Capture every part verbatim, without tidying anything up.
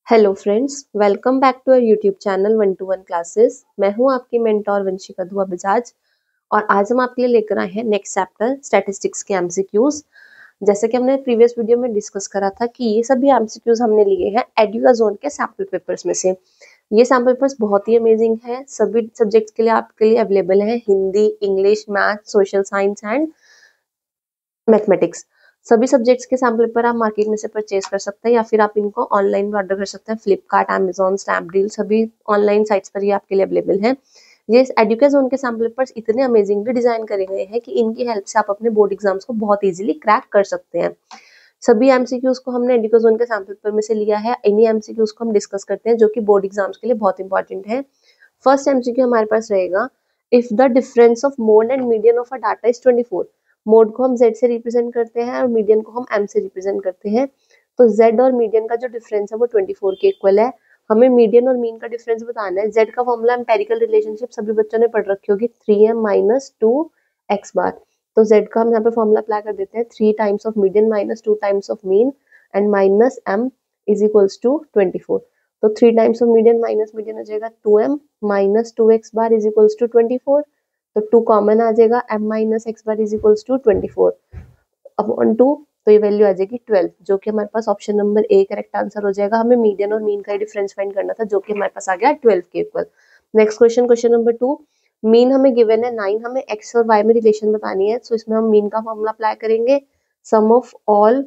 Hello friends, welcome back to our YouTube channel one two one classes. मैं हूं आपकी mentor Vanshika दुआ बजाज और आज हम आपके लिए लेकर आए हैं नेक्स्ट चैप्टर स्टैटिस्टिक्स के एमसीक्यूज। जैसे कि हमने प्रीवियस वीडियो में डिस्कस करा था कि ये सभी एमसीक्यूज हमने लिए हैं एडुकाज़ोन के सैम्पल पेपर्स में से। ये सैम्पल पेपर्स बहुत ही अमेजिंग है, सभी सब्जेक्ट्स के लिए आपके लिए अवेलेबल है, Hindi, English, math, social science and mathematics. सभी सब्जेक्ट्स के सैम्पल पेपर आप मार्केट में से परचेज कर सकते हैं या फिर आप इनको ऑनलाइन भी ऑर्डर कर सकते हैं। फ्लिपकार्ट, अमेजॉन, स्नैपडील सभी ऑनलाइन साइट्स पर ये आपके लिए अवेलेबल है। ये एडुकाज़ोन के सैम्पल पेपर्स इतने अमेजिंगली डिजाइन करे गए हैं कि इनकी हेल्प से आप अपने बोर्ड एग्जाम्स को बहुत इजीली क्रैक कर सकते हैं। सभी एमसीक्यूज को हमने एडुकाज़ोन के सैम्पल पेपर में से लिया है। इन्हीं एमसीक्यूज को हम डिस्कस करते हैं जो कि बोर्ड एग्जाम्स के लिए बहुत इंपॉर्टेंट है। फर्स्ट एमसीक्यू हमारे पास रहेगा, if the difference of mode and median of a data is twenty four. Mode को हम z से रिप्रेजेंट करते हैं और मीडियन को हम m से रिप्रेजेंट करते हैं। तो z और मीडियन का जो डिफरेंस है वो ट्वेंटी फोर के इक्वल है। हमें मीडियन और मीन का डिफरेंस बताना है। z का फॉर्मूला एम्पेरिकल रिलेशनशिप सभी बच्चों ने पढ़ रखी होगी, three M minus two X bar. तो z का हम यहाँ पे फॉर्मूला अप्लाई कर देते हैं, three times of median minus two times of mean and minus m is equals to twenty four. तो three times of median minus median हो जाएगा two M minus two X bar is equals to twenty four. तो two common आ जाएगा, m minus X bar is equals to twenty four upon two. तो ये value आ जाएगी twelve, जो कि हमारे पास option number A correct answer हो जाएगा। हमें मीडियन और मीन का डिफरेंस फाइंड करना था जो कि हमारे पास आ गया ट्वेल्व के equal. Next question, question number two, mean हमें गिवन है नाइन, हमें एक्स और वाई में रिलेशन बतानी है। सो इसमें हम मीन का फॉर्मूला अप्लाई करेंगे, sum of all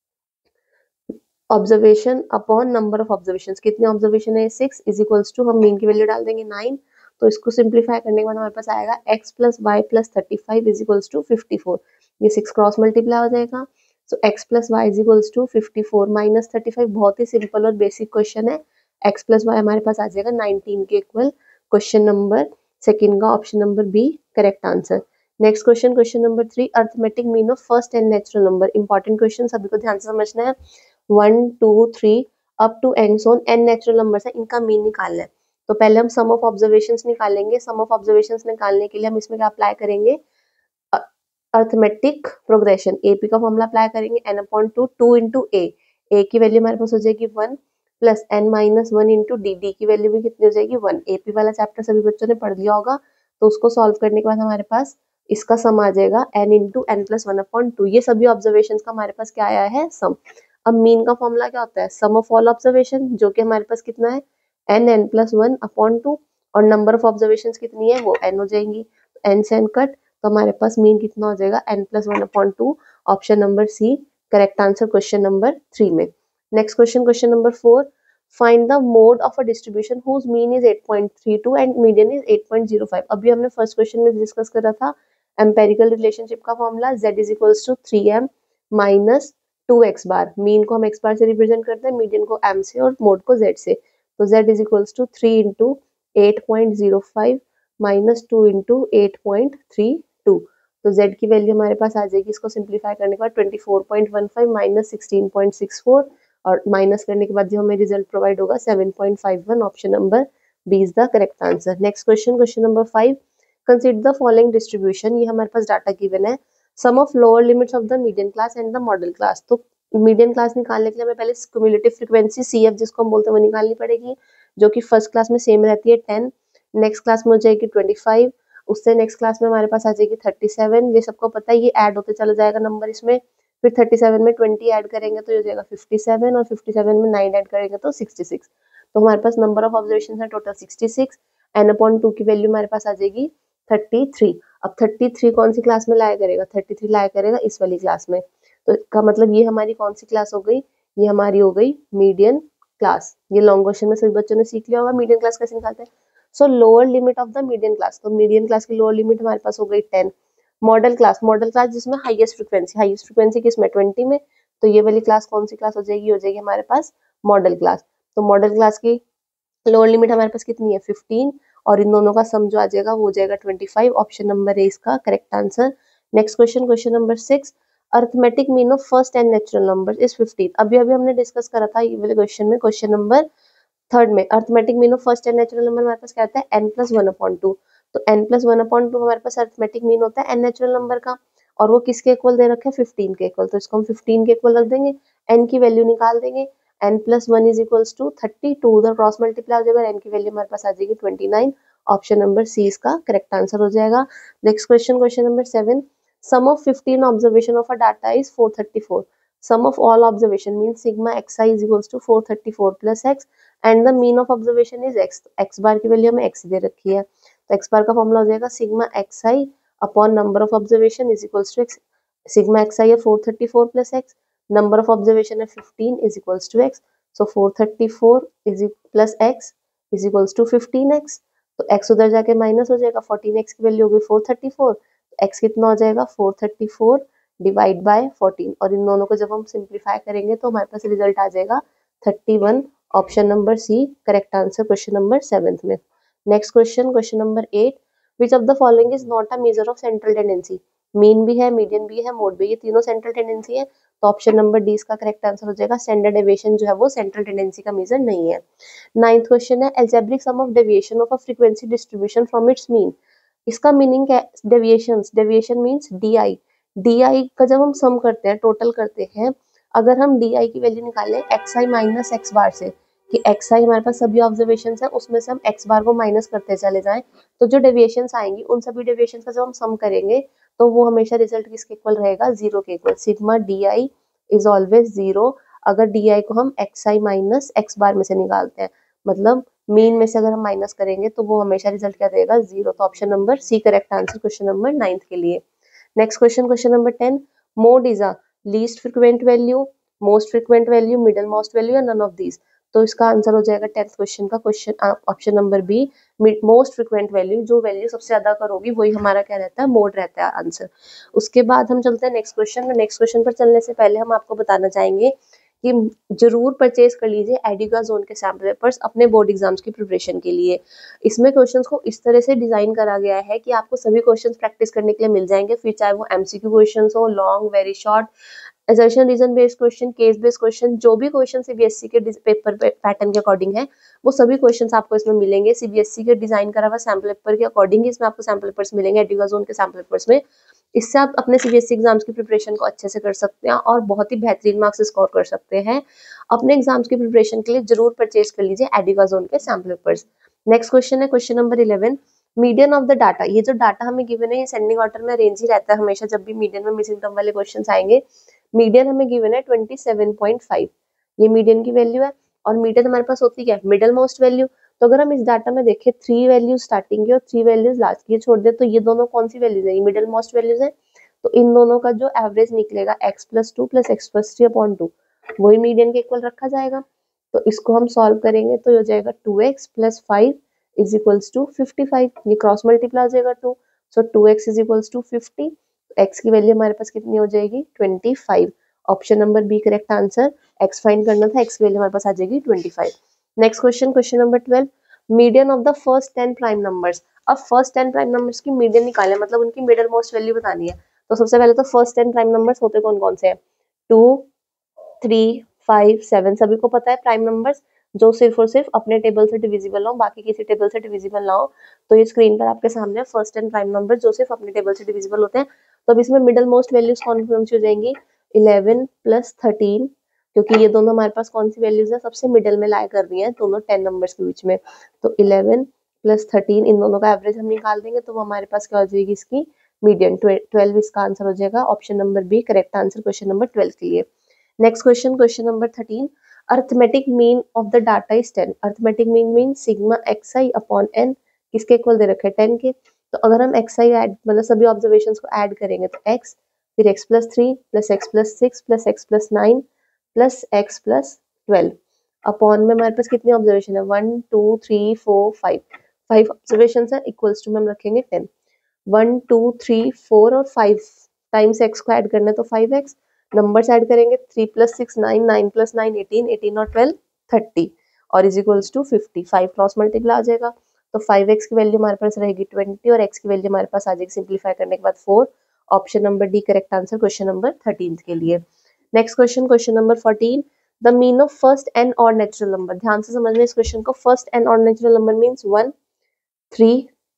observation upon number of observation. कितनी ऑब्जर्वेशन है, सिक्स इज इक्वल्स टू, हम मीन की वैल्यू डाल देंगे नाइन। तो इसको सिंप्लीफाई करने के बाद हमारे पास आएगा x plus Y plus thirty five is equals to fifty four. ये सिक्स क्रॉस मल्टीप्लाई हो जाएगा। So x plus Y is equals to fifty four minus thirty five. बहुत ही सिंपल और बेसिक क्वेश्चन है। x प्लस वाई हमारे पास आ जाएगा नाइनटीन के इक्वल। क्वेश्चन नंबर सेकेंड का option number B correct answer. Next question, question number three, arithmetic mean of first N natural number. Important question, सभी को ध्यान से समझना है। One two three up to N so N natural numbers है, इनका mean निकालना है। तो पहले हम सम ऑफ ऑब्जर्वेशंस निकालेंगे। सम ऑफ ऑब्जर्वेशंस निकालने के लिए हम इसमें क्या अप्लाई करेंगे, अर्थमेटिक प्रोग्रेशन। एपी का फॉर्मूला अप्लाई करेंगे, N upon two, two into A, A की वैल्यू हमारे पास हो जाएगी one plus N minus one into D, D की वैल्यू भी कितनी हो जाएगी वन। एपी वाला चैप्टर सभी बच्चों ने पढ़ लिया होगा, तो उसको सॉल्व करने के बाद हमारे पास इसका सम आ जाएगा N into N plus one upon two. ये सभी ऑब्जर्वेशन का हमारे पास क्या आया है, सम। अब मीन का फॉर्मूला क्या होता है, सम ऑफ ऑल ऑब्जर्वेशन, जो कि हमारे पास कितना है N N plus one upon two, और नंबर ऑफ ऑब्जर्वेशन कितनी है वो एन हो जाएंगी। एन से एन कट, तो हमारे पास मीन कितना हो जाएगा N plus one upon two. Option number C correct answer question number three में। Next question, question number four, find the mode of a distribution whose mean is eight point three two and median is eight point zero five. अभी हमने first question में discuss करा था empirical relationship का formula, z is equals to three M minus two X bar. Mean को हम x bar से represent करते हैं, मीडियन को m से और मोड को z से। तो z is equals to three into eight point zero five minus two into eight point three two. तो z की वैल्यू हमारे पास आ जाएगी, इसको सिंप्लीफाई करने के बाद twenty four point one five minus sixteen point six four, और माइनस करने के बाद जो हमें रिजल्ट प्रोवाइड होगा seven point five one. Option number B is the correct answer. Next question, question number five, consider the following distribution. ये हमारे पास डाटा गिवन है, sum of lower limits of the median class and the modal class. तो median class निकालने के लिए हमें पहले क्यूमुलेटिव फ्रीक्वेंसी सी एफ जिसको हम बोलते हैं वो निकालनी पड़ेगी, जो कि फर्स्ट क्लास में सेम रहती है टेन, नेक्स्ट क्लास में हो जाएगी ट्वेंटी फाइव, उससे नेक्स्ट क्लास में हमारे पास आ जाएगी थर्टी सेवन। ये सबको पता है, ये ऐड होते चला जाएगा नंबर इसमें। फिर थर्टी सेवन में ट्वेंटी ऐड करेंगे तो ये हो जाएगा फिफ्टी सेवन, और फिफ्टी सेवन में नाइन ऐड करेंगे तो सिक्सटी सिक्स। तो हमारे पास नंबर ऑफ ऑब्जर्वेशन है total sixty six. N upon two की वैल्यू हमारे पास आ जाएगी थर्टी थ्री। अब थर्टी थ्री कौन सी क्लास में लाया करेगा, थर्टी थ्री लाया करेगा इस वाली क्लास में। तो इसका मतलब ये हमारी कौन सी क्लास हो गई, ये हमारी हो गई मीडियन क्लास। ये लॉन्ग क्वेश्चन में सभी बच्चों ने सीख लिया होगा मीडियन क्लास कैसे निकालते हैं। So lower limit of the median class, तो मीडियन क्लास की लोअर लिमिट हमारे पास हो गई ten. Modal class, modal class जिसमें हाईएस्ट फ्रीक्वेंसी, हाईएस्ट फ्रीक्वेंसी किसमें ट्वेंटी में, तो ये वाली क्लास कौन सी क्लास हो जाएगी, हो जाएगी हमारे पास मॉडल क्लास। तो मॉडल क्लास की लोअर लिमिट हमारे पास कितनी है फिफ्टीन, और इन दोनों का सम जो आ जाएगा वो हो जाएगा ट्वेंटी फाइव। ऑप्शन नंबर है इसका correct answer. Next question, question number six, arithmetic mean of first N natural number is fifteen. अभी अभी हमने डिस्कस करा था ये वाले क्वेश्चन में, क्वेश्चन नंबर थर्ड में। Arithmetic mean of first N natural number हमारे पास क्या आता है N plus one upon two. तो N plus one upon two हमारे पास अर्थमेटिक मीन होता है एन नेचुरल नंबर का, और वो किसके इक्वल दे रखे हैं फिफ्टीन के इक्वल। तो इसको हम फिफ्टीन के इक्वल रख देंगे, एन की वैल्यू निकाल देंगे। N plus one is equals to thirty two, उधर क्रॉस मल्टीप्लाई हो जाएगा, एन की वैल्यू हमारे पास आ जाएगी twenty nine. Option number C इसका करेक्ट आंसर हो जाएगा। Next question, question number seven, sum of fifteen observation of a data is four thirty four, sum of all observation means sigma xi is equals to four thirty four plus x and the mean of observation is x, x bar की value हमें x दे रखी है, तो x बार का formula हो जाएगा sigma xi upon number of observation is equals to x, sigma xi है four thirty four plus x, number of observation है fifteen is equals to x, so four thirty four is plus x is equals to fifteen x, तो x उधर जाके minus हो जाएगा, fourteen x की value हो गई फोर थर्टी फोर, x कितना हो जाएगा four thirty four divide by fourteen, और इन दोनों को जब हम सिंप्लीफाई करेंगे तो हमारे पास रिजल्ट आ जाएगा thirty one. Option number C correct answer question number seventh में। Next question, question number eight, which of the following is not a measure of central tendency, mean भी है, मीडियन भी है, मोड भी है, ये तीनों सेंट्रल टेंडेंसी है, तो ऑप्शन नंबर डी इसका करेक्ट आंसर हो जाएगा, स्टैंडर्ड डेविएशन जो है वो सेंट्रल टेंडेंसी का मेजर नहीं है। नाइन्थ क्वेश्चन है, algebraic sum of deviation of a frequency distribution from its mean, इसका मीनिंग क्या है, deviations, deviation means D I, D I का जब हम सम करते हैं, टोटल करते हैं, अगर हम डी आई की वैल्यू निकालें X I minus X bar से, कि एक्स आई हमारे पास सभी ऑब्जर्वेशन है, उसमें से हम एक्स बार को माइनस करते चले जाएं, तो जो डेविएशंस आएंगी उन सभी डेविएशंस का जब हम सम करेंगे तो वो हमेशा रिजल्ट किसके इक्वल रहेगा, जीरो के equal, sigma D I is always zero, अगर डी आई को हम X I minus X bar में से निकालते हैं, मतलब मीन में से अगर हम माइनस करेंगे तो वो हमेशा रिजल्ट क्या देगा, जीरो, तो option number C correct answer question number ninth के लिए। Next question, question number ten, mode is a least frequent value, most frequent value, middle most value या नन ऑफ दीज, तो इसका आंसर हो जाएगा टेंथ क्वेश्चन का question option number B, most frequent value, जो value सबसे ज्यादा करोगी वही हमारा क्या रहता है, मोड रहता है आंसर। उसके बाद हम चलते हैं नेक्स्ट क्वेश्चन में। नेक्स्ट क्वेश्चन पर चलने से पहले हम आपको बताना चाहेंगे कि जरूर परचेज कर लीजिए एडुकाज़ोन के सैम्पल पेपर्स अपने बोर्ड एग्जाम्स की प्रिपरेशन के लिए। इसमें क्वेश्चंस को इस तरह से डिजाइन करा गया है कि आपको सभी क्वेश्चंस प्रैक्टिस करने के लिए मिल जाएंगे, फिर चाहे वो एमसीक्यू क्वेश्चंस हो, long, very short, assertion reason based question, case based question, जो भी क्वेश्चन सीबीएसई के पेपर पैटर्न के अकॉर्डिंग है वो सभी क्वेश्चंस आपको इसमें मिलेंगे। सीबीएसई के डिजाइन करा हुआ सैम्पल पेपर के अकॉर्डिंग इसमें आपको सैम्पल पेपर्स मिलेंगे एडुकाज़ोन के सैम्पल पेपर्स में। इससे आप अपने सीबीएसई एग्जाम्स की प्रिपरेशन को अच्छे से कर सकते हैं और बहुत ही बेहतरीन मार्क्स स्कोर कर सकते हैं। अपने एग्जाम्स की प्रिपरेशन के लिए जरूर परचेज कर लीजिए एडुकाज़ोन के सैम्पल पेपर्स। नेक्स्ट क्वेश्चन है question number eleven, median of the data, ये जो डाटा हमें गिवन है ये सेंडिंग ऑर्डर में अरेंज ही रहता है हमेशा, जब भी मीडियन में मिसिंग टर्म वाले क्वेश्चन आएंगे। मीडियन हमें गिवन है ट्वेंटी सेवन पॉइंट फाइव, ये मीडियन की वैल्यू है, और मीडियन हमारे पास होती क्या है, मिडल मोस्ट वैल्यू। तो अगर हम इस डाटा में देखें थ्री वैल्यूज स्टार्टिंग की और थ्री वैल्यूज लास्ट की छोड़ दे, तो ये दोनों कौन सी वैल्यूज है, ये मिडल मोस्ट वैल्यूज है, तो इन दोनों का जो एवरेज निकलेगा x plus two plus x plus three upon two, वही मीडियन के इक्वल रखा जाएगा। तो इसको हम सॉल्व करेंगे तो हो जाएगा two x plus five is equals to fifty five, ये क्रॉस मल्टीप्लाई हो जाएगा two, so two x is equals to fifty, x की वैल्यू हमारे पास कितनी हो जाएगी, twenty five. Option number B correct answer, x find करना था, एक्स की वैल्यू हमारे पास आ जाएगी twenty five. Next question, question number twelve, median of the first ten prime numbers, अब फर्स्ट टेन प्राइम नंबर्स की मीडियन निकालें, मतलब उनकी मिडल मोस्ट वैल्यू बतानी है। तो सबसे पहले तो फर्स्ट टेन प्राइम नंबर्स होते कौन कौन से हैं, टू, थ्री, फाइव, सेवन, सभी को पता है प्राइम नंबर्स जो सिर्फ और सिर्फ अपने टेबल से डिविजिबल हो, बाकी किसी टेबल से डिविजिबल ना हो। तो ये स्क्रीन पर आपके सामने फर्स्ट टेन प्राइम नंबर जो सिर्फ अपने टेबल से डिविजिबल होते हैं। तो अब इसमें मिडल मोस्ट वैल्यूज कौन कौन सी हो जाएंगी, इलेवन प्लस थर्टीन, क्योंकि ये दोनों हमारे पास कौन सी वैल्यूज है, सबसे मिडल में लाई कर रही है दोनों टेन नंबर्स के बीच में। तो इलेवन प्लस थर्टीन, इन दोनों का एवरेज हम निकाल देंगे तो वो हमारे पास क्या हो जाएगी, इसकी मीडियन, ट्वेल्व इसका आंसर हो जाएगा। Option number B correct answer question number twelve के लिए। Next question, question number thirteen, arithmetic mean of the data is ten, arithmetic mean mean sigma x i upon n, किसके equal दे रखे हैं, ten के। तो अगर हम एक्स आई ऐड मतलब सभी ऑब्जर्वेशंस को ऐड करेंगे तो एक्स, फिर x plus three plus x plus six plus x plus nine plus x plus twelve, upon में हमारे पास कितनी ऑब्जर्वेशन है, one two three four five, five observation है, इक्वल्स टू में हम रखेंगे ten, one two three four और फाइव टाइम्स एक्स को ऐड करना है तो फाइव एक्स, नंबर्स ऐड करेंगे three plus six nine, nine plus nine eighteen, eighteen और ट्वेल्व थर्टी, और is equals to fifty, five cross multiply आ जाएगा तो फाइव एक्स की वैल्यू हमारे पास रहेगी ट्वेंटी और एक्स की वैल्यू हमारे पास आ जाएगी सिंप्लीफाई करने के बाद four. Option number D correct answer question number thirteen के लिए। Next question, question number fourteen, the mean of first n odd natural number, ध्यान से समझना इस क्वेश्चन को। First n odd natural number means one, three,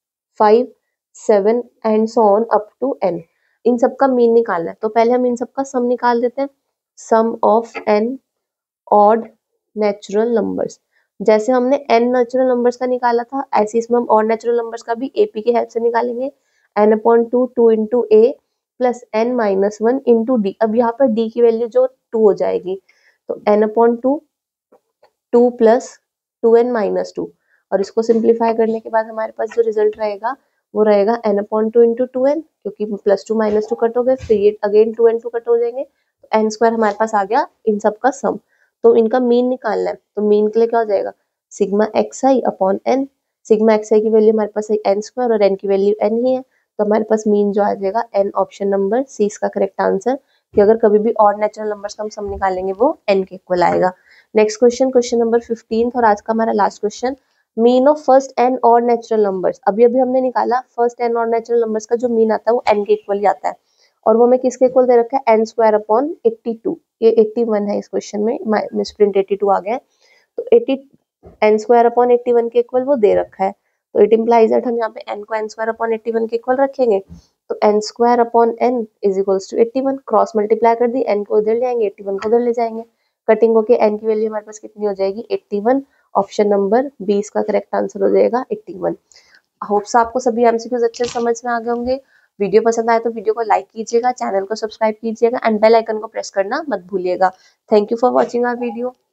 five, seven and so on up to n, इन सब का मीन निकालना है। तो पहले हम इन सब का सम निकाल देते हैं, sum of n odd natural numbers. जैसे हमने n नेचुरल नंबर्स का निकाला था, ऐसे इसमें हम और नेचुरल नंबर्स का भी एपी की हेल्प से निकालेंगे। n upon two two into a plus N minus one into d. अब यहाँ पर d की वैल्यू जो टू हो जाएगी, तो n upon two two plus two n minus two, और इसको सिंप्लीफाई करने के बाद हमारे पास जो रिजल्ट रहेगा वो रहेगा n upon two into two n, क्योंकि plus two minus two cut हो गए, फिर ये again two n two cut हो जाएंगे, तो एन स्क्वायर हमारे पास आ गया इन सब का सम। तो इनका मीन निकालना है, तो मीन के लिए क्या हो जाएगा, sigma x i upon n. Sigma x i की वैल्यू हमारे पास है एन स्क्वायर और एन की वैल्यू एन ही है, तो हमारे पास मीन जो आ जाएगा एन। ऑप्शन नंबर सी इसका करेक्ट आंसर, कि अगर कभी भी और नेचुरल नंबर्स का हम सम निकालेंगे वो एन के इक्वल आएगा। Next question, question number fifteen और आज का हमारा last question, mean of first n odd natural numbers. अभी अभी हमने निकाला first n odd natural numbers का जो मीन आता है वो एन के इक्वल ही आता है, और वो हमें किसके इक्वल दे रखा है, n square upon eighty two. ये एट्टी वन है इस क्वेश्चन में, मिसप्रिंट एट्टी टू आ गया है, तो eighty n square upon eighty one के इक्वल वो दे रखा है। तो इट इम्प्लाइज दैट हम यहाँ पे n को n square upon eighty one के इक्वल रखेंगे, तो n square upon n is equals to eighty one. Cross multiply कर दी, n को उधर ले जाएंगे, एट्टी वन को उधर ले जाएंगे, कटिंग होके n की वैल्यू हमारे पास कितनी हो जाएगी, eighty one. Option number B इसका करेक्ट आंसर हो जाएगा एट्टी वन। होप्स आपको सभी एमसीक्यूज अच्छे से समझ में आ गए होंगे। वीडियो पसंद आए तो वीडियो को लाइक कीजिएगा, चैनल को सब्सक्राइब कीजिएगा एंड बेल आइकन को प्रेस करना मत भूलिएगा। Thank you for watching our video.